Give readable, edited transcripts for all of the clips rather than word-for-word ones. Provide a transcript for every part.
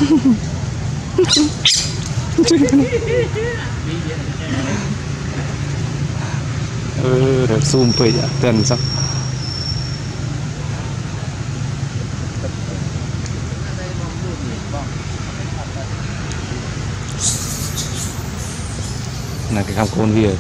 Được zoom về gần xong là cái khám côn kia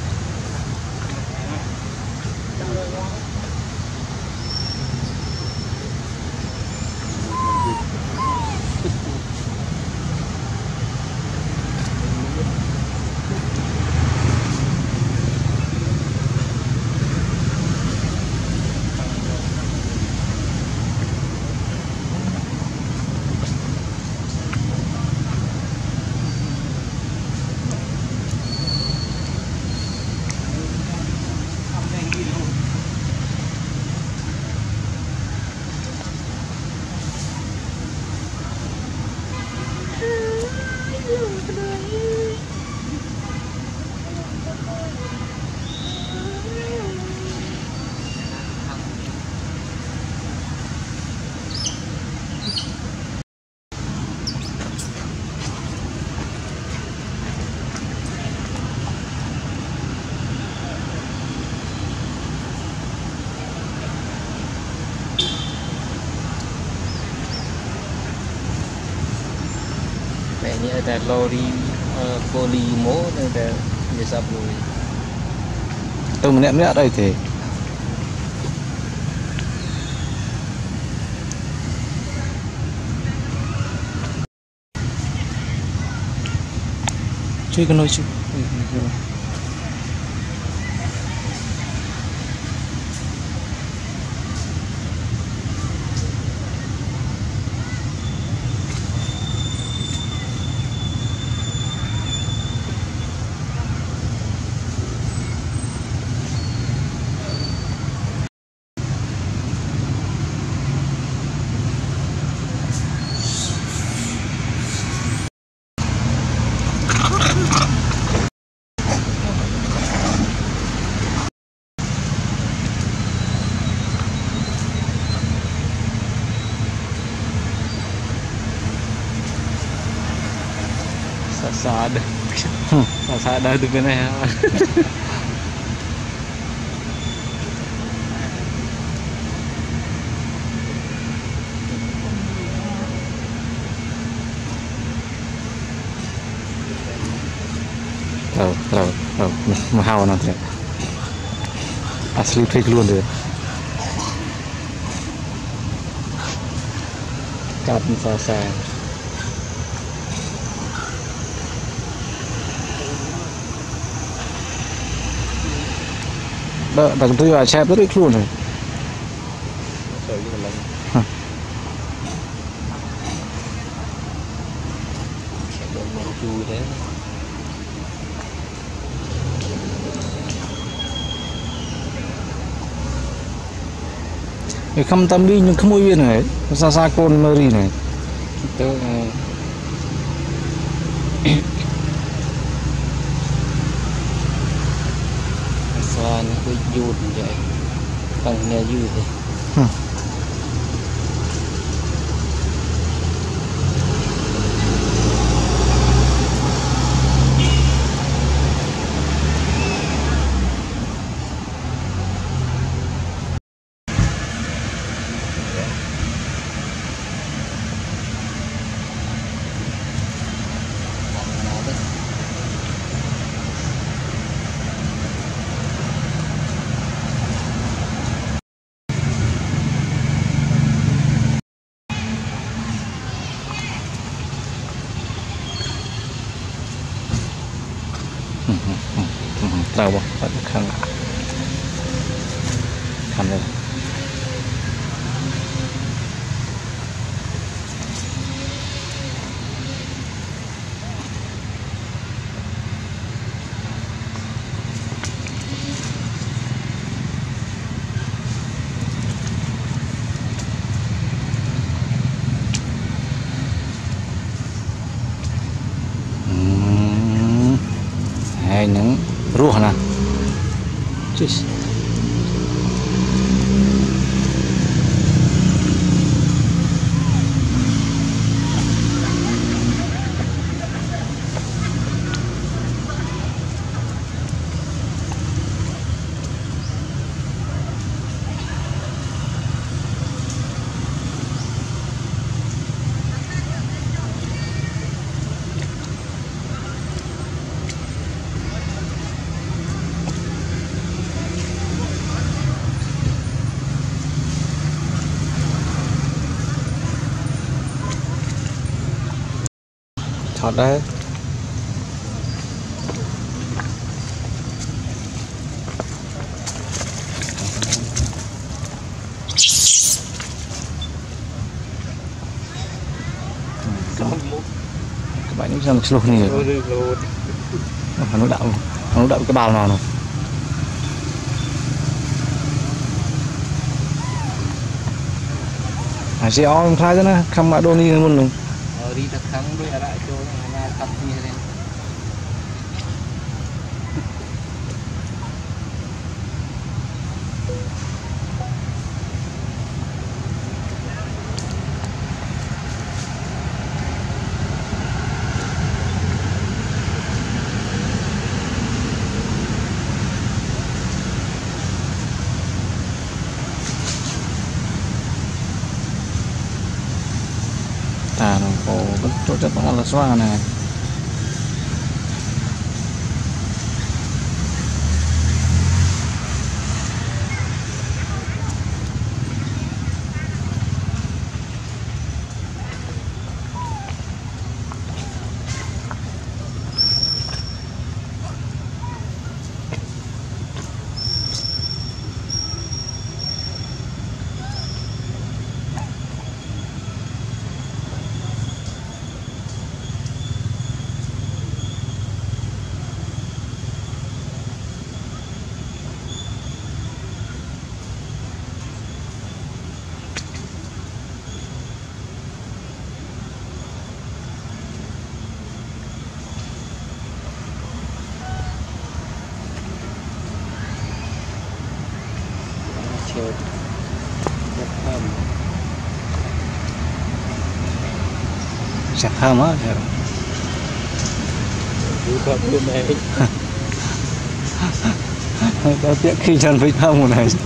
ini ada lori polimo ada desa bui. Tôi mình ở đây thì chơi cái nói chứ ada tuh bener ya. Tahu, mahal nanti. Asli fake luôn rồi. Cắt xa. Đằng tôi là chép rất ít luôn này. Cái khăm tâm đi nhưng không môi viên này, xa con Amari này. Nó cứ dùn vậy, bằng nghe dùn vậy. Tahu bah, kan đây. Hai những ruh nè. Cheers. thọt đấy. Các bạn những rằng luôn này nó đậm cái bào nào này. Sẽ ôm thay cho nó không mà đôi đi luôn luôn. Đi thật kháng đôi là lại cho nhà cặp như thế này. Nó có chỗ chất bằng là xoa này. Sạch thơm á. Có tiếc khi chân với thơm một này.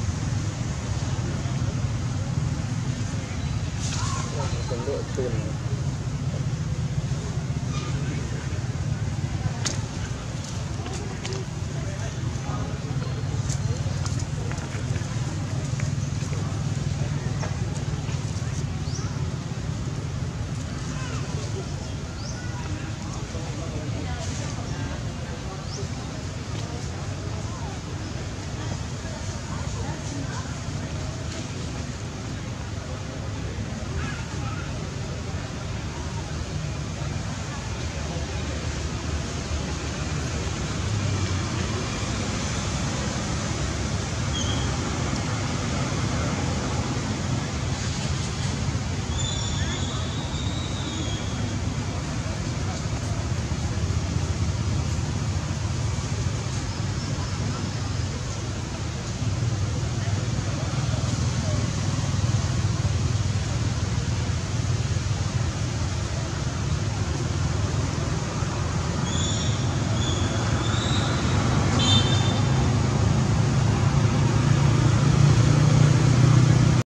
Độ